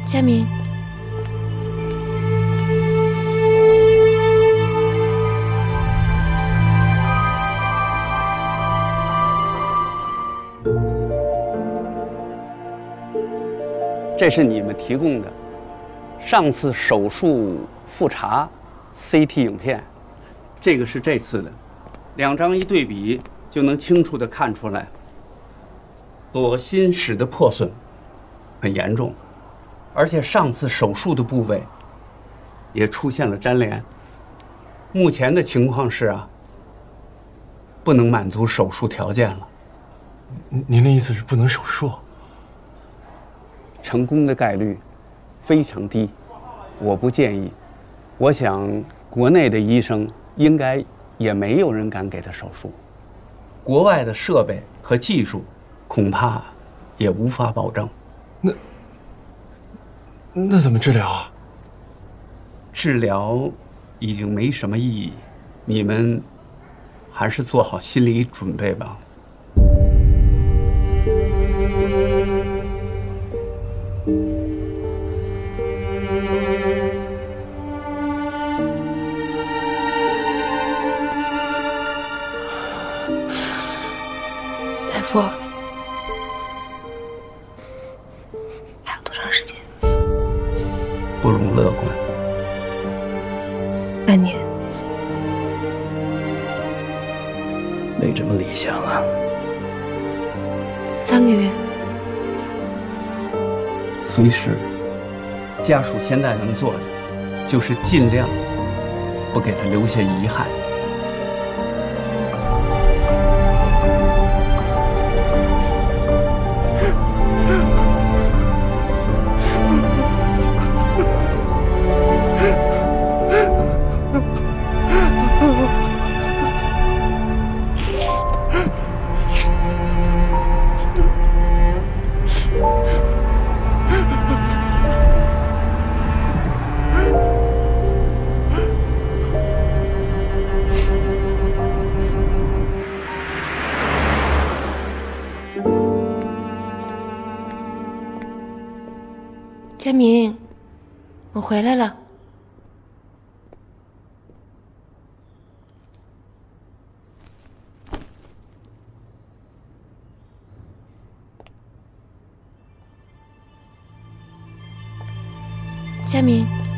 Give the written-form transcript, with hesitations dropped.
佳明， 这是你们提供的上次手术复查 CT 影片，这个是这次的，两张一对比就能清楚地看出来，左心室的破损很严重，而且上次手术的部位也出现了粘连。目前的情况是不能满足手术条件了。 您的意思是不能手术？ 成功的概率非常低，我不建议。我想国内的医生应该也没有人敢给他手术，国外的设备和技术恐怕也无法保证。 那怎么治疗啊？ 治疗已经没什么意义，你们还是做好心理准备吧。 大夫，还有多长时间？ 不容乐观。 半年。 没这么理想啊。 3个月。 随时，家属现在能做的就是尽量不给他留下遗憾。 佳明，我回来了。佳明。